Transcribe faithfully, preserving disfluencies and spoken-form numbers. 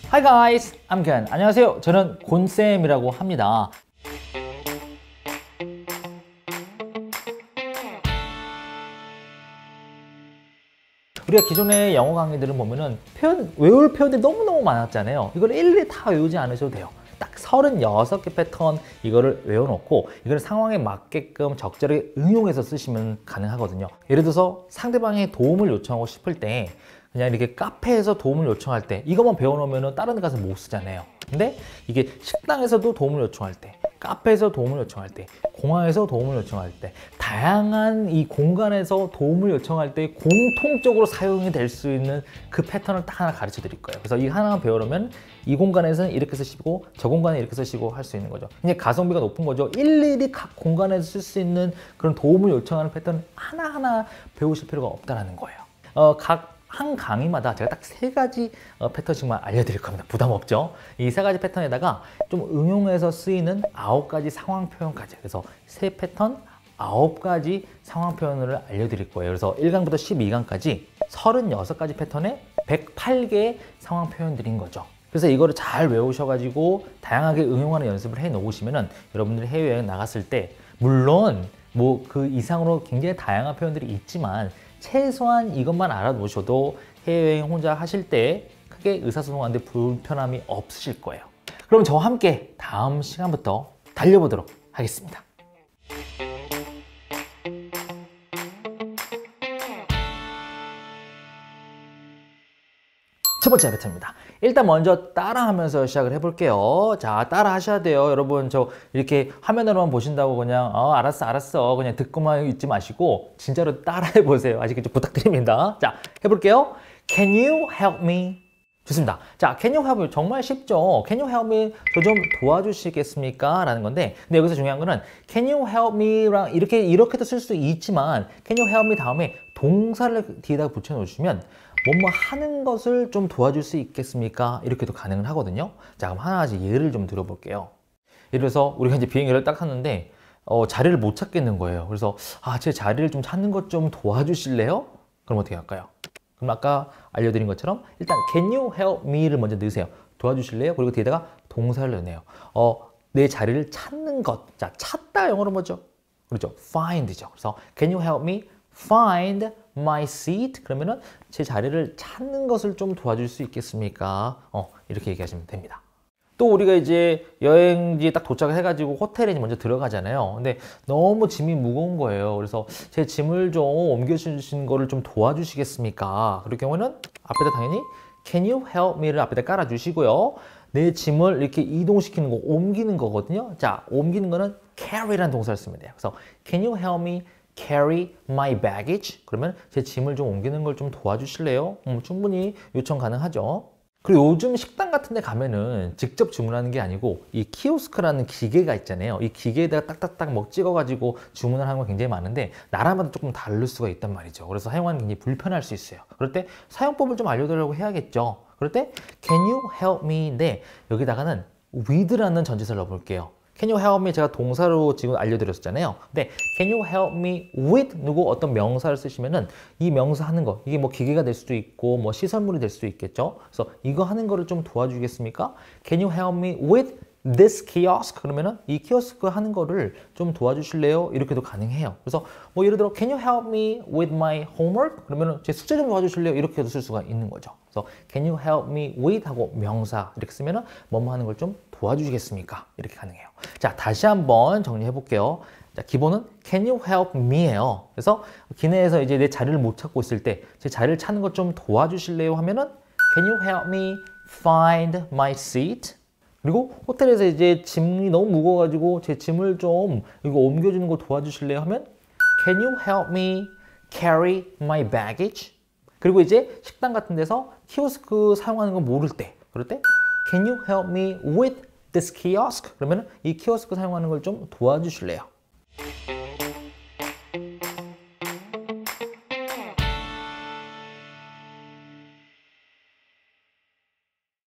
Hi guys, I'm Ken. 안녕하세요. 저는 곤쌤이라고 합니다. 우리가 기존의 영어 강의들을 보면은 표현, 외울 표현들이 너무너무 많았잖아요. 이걸 일일이 다 외우지 않으셔도 돼요. 딱 서른여섯 개 패턴 이거를 외워놓고 이걸 상황에 맞게끔 적절하게 응용해서 쓰시면 가능하거든요. 예를 들어서 상대방의 도움을 요청하고 싶을 때 그냥 이렇게 카페에서 도움을 요청할 때 이것만 배워놓으면 다른 데 가서 못 쓰잖아요. 근데 이게 식당에서도 도움을 요청할 때, 카페에서 도움을 요청할 때, 공항에서 도움을 요청할 때, 다양한 이 공간에서 도움을 요청할 때 공통적으로 사용이 될 수 있는 그 패턴을 딱 하나 가르쳐 드릴 거예요. 그래서 이 하나만 배우려면 이 공간에서는 이렇게 쓰시고 저 공간에 이렇게 쓰시고 할 수 있는 거죠. 이제 가성비가 높은 거죠. 일일이 각 공간에서 쓸 수 있는 그런 도움을 요청하는 패턴 하나하나 배우실 필요가 없다는 거예요. 어, 각 한 강의마다 제가 딱 세 가지 패턴씩만 알려드릴 겁니다. 부담 없죠? 이 세 가지 패턴에다가 좀 응용해서 쓰이는 아홉 가지 상황 표현까지. 그래서 세 패턴 아홉 가지 상황 표현을 알려드릴 거예요. 그래서 일 강부터 십이 강까지 서른여섯 가지 패턴에 백팔 개의 상황 표현들인 거죠. 그래서 이거를 잘 외우셔가지고 다양하게 응용하는 연습을 해 놓으시면은 여러분들이 해외여행 나갔을 때 물론 뭐 그 이상으로 굉장히 다양한 표현들이 있지만 최소한 이것만 알아놓으셔도 해외여행 혼자 하실 때 크게 의사소통하는데 불편함이 없으실 거예요. 그럼 저와 함께 다음 시간부터 달려보도록 하겠습니다. 첫 번째 패턴입니다. 일단 먼저 따라하면서 시작을 해볼게요. 자, 따라 하셔야 돼요. 여러분, 저 이렇게 화면으로만 보신다고 그냥 어, 알았어, 알았어. 그냥 듣고만 있지 마시고 진짜로 따라해 보세요. 아시겠죠? 부탁드립니다. 자, 해볼게요. Can you help me? 좋습니다. 자, can you help me? 정말 쉽죠? Can you help me? 저 좀 도와주시겠습니까? 라는 건데, 근데 여기서 중요한 거는 can you help me랑 이렇게, 이렇게도 쓸 수 있지만 can you help me 다음에 동사를 뒤에다가 붙여놓으시면 뭐뭐 하는 것을 좀 도와줄 수 있겠습니까? 이렇게도 가능을 하거든요. 자, 그럼 하나씩 예를 좀 들어볼게요. 예를 들어서 우리가 이제 비행기를 딱 탔는데 어, 자리를 못 찾겠는 거예요. 그래서 아, 제 자리를 좀 찾는 것 좀 도와주실래요? 그럼 어떻게 할까요? 그럼 아까 알려드린 것처럼 일단 can you help me를 먼저 넣으세요. 도와주실래요? 그리고 뒤에다가 동사를 넣네요. 어, 내 자리를 찾는 것. 자, 찾다 영어로 뭐죠? 그렇죠. find죠. 그래서 can you help me find my seat? 그러면은 제 자리를 찾는 것을 좀 도와줄 수 있겠습니까? 어, 이렇게 얘기하시면 됩니다. 또 우리가 이제 여행지에 딱 도착을 해가지고 호텔에 먼저 들어가잖아요. 근데 너무 짐이 무거운 거예요. 그래서 제 짐을 좀 옮겨주신 거를 좀 도와주시겠습니까? 그럴 경우는 앞에다 당연히 can you help me를 앞에다 깔아주시고요. 내 짐을 이렇게 이동시키는 거, 옮기는 거거든요. 자, 옮기는 거는 carry라는 동사를 쓰면 돼요. 그래서 can you help me carry my baggage? 그러면 제 짐을 좀 옮기는 걸 좀 도와주실래요? 음, 충분히 요청 가능하죠. 그리고 요즘 식당 같은 데 가면은 직접 주문하는 게 아니고 이 키오스크라는 기계가 있잖아요. 이 기계에다가 딱딱딱 뭐 찍어가지고 주문을 하는 거 굉장히 많은데 나라마다 조금 다를 수가 있단 말이죠. 그래서 사용하는 게 굉장히 불편할 수 있어요. 그럴 때 사용법을 좀 알려드리려고 해야겠죠. 그럴 때 can you help me인데 여기다가는 with라는 전치사를 넣어볼게요. Can you help me? 제가 동사로 지금 알려드렸잖아요. 근데 can you help me with 누구 어떤 명사를 쓰시면은 이 명사 하는 거 이게 뭐 기계가 될 수도 있고 뭐 시설물이 될 수도 있겠죠. 그래서 이거 하는 거를 좀 도와주겠습니까? Can you help me with this kiosk? 그러면은 이 키오스크 하는 거를 좀 도와주실래요? 이렇게도 가능해요. 그래서 뭐 예를 들어 can you help me with my homework? 그러면은 제 숙제 좀 도와주실래요? 이렇게도 쓸 수가 있는 거죠. 그래서 can you help me with 하고 명사 이렇게 쓰면은 뭐뭐 하는 걸 좀 도와주시겠습니까? 이렇게 가능해요. 자, 다시 한번 정리해 볼게요. 자, 기본은 can you help me예요. 그래서 기내에서 이제 내 자리를 못 찾고 있을 때 제 자리를 찾는 것 좀 도와주실래요? 하면은 can you help me find my seat? 그리고 호텔에서 이제 짐이 너무 무거워가지고 제 짐을 좀 이거 옮겨주는 거 도와주실래요? 하면 can you help me carry my baggage? 그리고 이제 식당 같은 데서 키오스크 사용하는 거 모를 때 그럴 때 can you help me with this kiosk? 그러면 이 키오스크 사용하는 걸 좀 도와주실래요?